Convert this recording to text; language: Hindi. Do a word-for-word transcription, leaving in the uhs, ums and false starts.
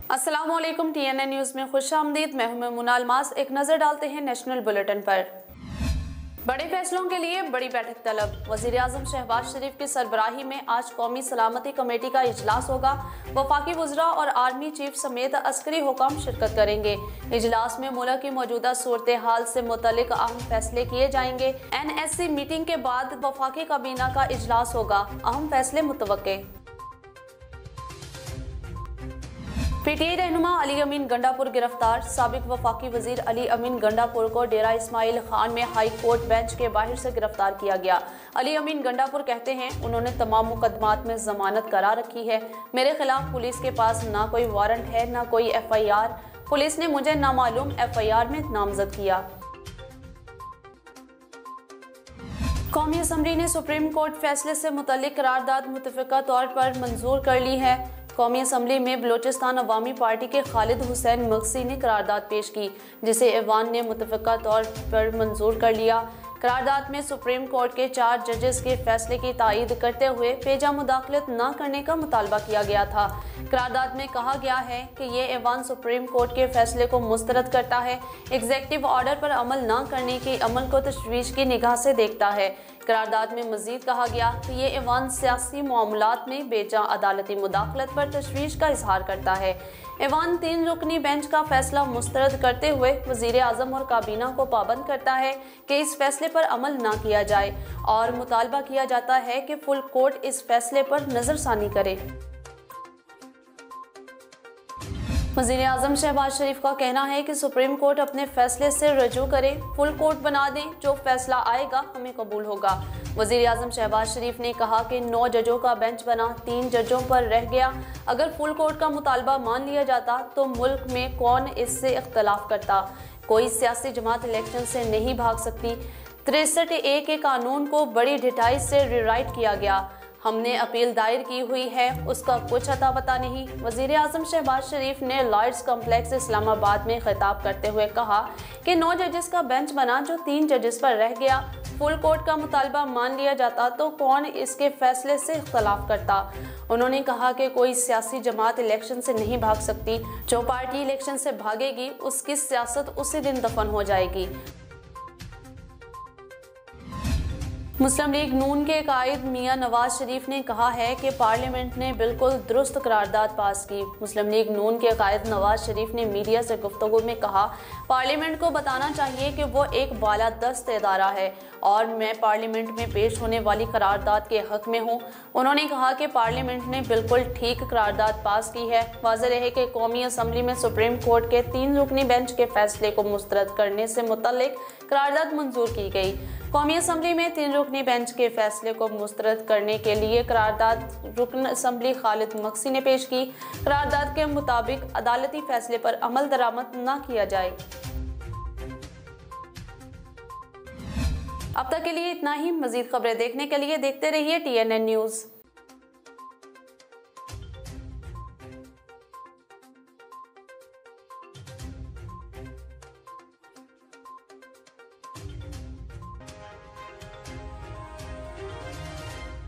अस्सलाम वालेकुम, टी एन ए न्यूज़ में खुश आमदीद। मैं हूं मुना अलमास। एक नज़र डालते हैं नेशनल बुलेटिन पर। बड़े फैसलों के लिए बड़ी बैठक तलब। वज़ीर आज़म शहबाज शरीफ की सरबराही में आज कौमी सलामती कमेटी का इजलास होगा। वफाकी वज़रा और आर्मी चीफ समेत अस्करी हुकाम शिरकत करेंगे। इजलास में मुल्क की मौजूदा सूरत हाल से मुतल्लिक अहम फैसले किए जाएंगे। एन एस सी मीटिंग के बाद वफाकी काबीना का इजलास होगा, अहम फैसले मुतवक्के। पी टी आई रहनुमा अली अमीन गंडापुर गिरफ्तार। साबिक वफाकी वजीर अली अमीन गंडापुर को डेरा इस्माइल खान में हाई कोर्ट बेंच के बाहर से गिरफ्तार किया गया। अली अमीन गंडापुर कहते हैं, उन्होंने तमाम मुकदमात में जमानत करा रखी है। मेरे खिलाफ पुलिस के पास ना कोई वारंट है, ना कोई एफ आई आर। पुलिस ने मुझे नामालूम एफ आई आर में नामजद किया। कौमी असम्बली ने सुप्रीम कोर्ट फैसले से मुतल्लिक करारदाद मुतफ़िका तौर पर मंजूर कर ली है। कौमी असम्बली में बलोचिस्तान अवामी पार्टी के खालिद हुसैन मगसी ने करारदाद पेश की, जिसे ऐवान ने मुतफ़िका तौर पर मंजूर कर लिया। करारदाद में सुप्रीम कोर्ट के चार जजेस के फैसले की तायीद करते हुए पेजा मुदाखलत न करने का मुतालबा किया गया था। करारदाद में कहा गया है कि ये ऐवान सुप्रीम कोर्ट के फैसले को मुस्तरद करता है, एग्जेक्टिव ऑर्डर पर अमल न करने के अमल को तशवीश की निगाह से देखता है। करारदाद में मजीद कहा गया कि ये ऐवान सियासी मामलात में बेजा अदालती मुदाखलत पर तशवीश का इजहार करता है। ऐवान तीन रुकनी बेंच का फैसला मुस्तरद करते हुए वजीर आजम और काबीना को पाबंद करता है कि इस फैसले पर अमल न किया जाए और मुतालबा किया जाता है कि फुल कोर्ट इस फैसले पर नजरसानी करे। वज़ीर आज़म शहबाज शरीफ का कहना है कि सुप्रीम कोर्ट अपने फैसले से रजू करे, फुल कोर्ट बना दे, जो फैसला आएगा हमें कबूल होगा। वज़ीर आज़म शहबाज शरीफ ने कहा कि नौ जजों का बेंच बना, तीन जजों पर रह गया। अगर फुल कोर्ट का मुतालबा मान लिया जाता तो मुल्क में कौन इससे इख्तलाफ करता। कोई सियासी जमात इलेक्शन से नहीं भाग सकती। तिरसठ ए के कानून को बड़ी ढिठाई से रिराइट किया गया। हमने अपील दायर की हुई है, उसका कुछ अता पता नहीं। वज़ीर आज़म शहबाज शरीफ ने लॉयड्स कॉम्प्लेक्स इस्लामाबाद में खिताब करते हुए कहा कि नौ जजेस का बेंच बना, जो तीन जजेस पर रह गया। फुल कोर्ट का मुतालबा मान लिया जाता तो कौन इसके फैसले से इख्तलाफ करता। उन्होंने कहा कि कोई सियासी जमात इलेक्शन से नहीं भाग सकती। जो पार्टी इलेक्शन से भागेगी उसकी सियासत उसी दिन दफन हो जाएगी। मुस्लिम लीग नून के कायद मियां नवाज शरीफ ने कहा है कि पार्लियामेंट ने बिल्कुल दुरुस्त करारदाद पास की। मुस्लिम लीग नून के कायद नवाज शरीफ ने मीडिया से गुफ्तगू में कहा, पार्लियामेंट को बताना चाहिए कि वो एक बालादस्त इदारा है और मैं पार्लियामेंट में पेश होने वाली करारदाद के हक में हूँ। उन्होंने कहा कि पार्लियामेंट ने बिल्कुल ठीक करारदाद पास की है। वाज़ेह है कि कौमी असम्बली में सुप्रीम कोर्ट के तीन रुकनी बेंच के फैसले को मुस्तरद करने से मुतल्लिक करारदाद मंजूर की गई। कौमी असम्बली में तीन रुकनी बेंच के फैसले को मुस्तरद करने के लिए करारदाद रुकन असम्बली खालिद मगसी ने पेश की। करारदाद के मुताबिक अदालती फैसले पर अमल दरामद न किया जाए। अब तक के लिए इतना ही। मजीद खबरें देखने के लिए देखते रहिए टी एन ए न्यूज़।